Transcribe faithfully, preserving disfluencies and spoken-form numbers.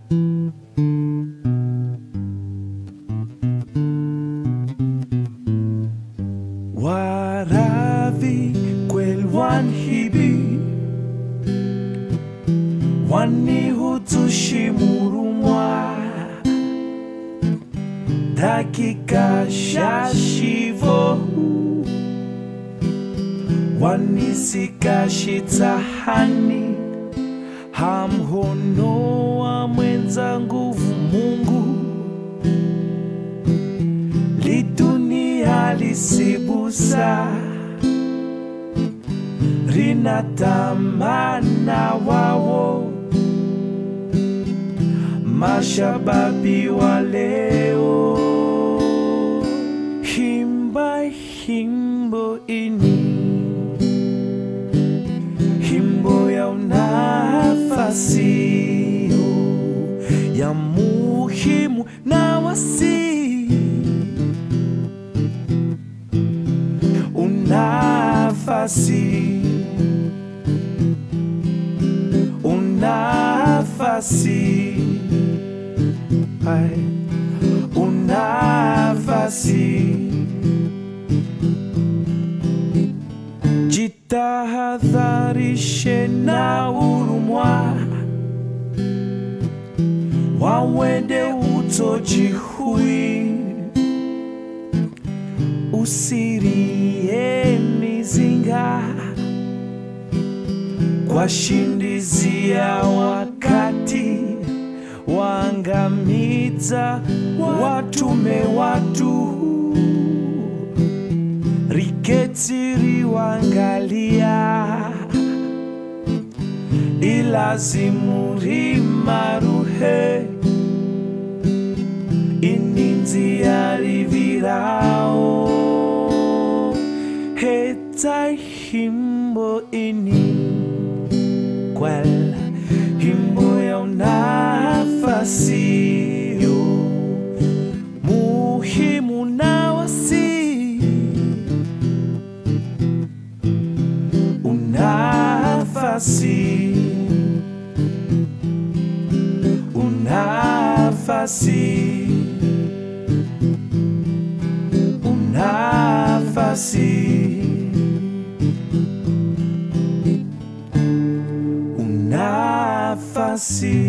Waravi kwel wan hibi wani hutushimurumwa dakika shashivo wani sikashitahani hamhono wa mwenza nguvu Mungu lidunia lisibusa rinatamana wawo mashababi wa leo himba himbo ini himbo ya unafasi ya muhimu na wasi unafasi unafasi Ay, unafasi jitahadharishe na urumwa wawende utojihui usirie mizinga kwa shindizia wakati wangamiza watume watu riketiri wangalia ilazimuri maruhe ininzi yarivirao heta himbo ini kwel himbo ya unafasi muhimu na wasi unafasi unafasi unafasi unafasi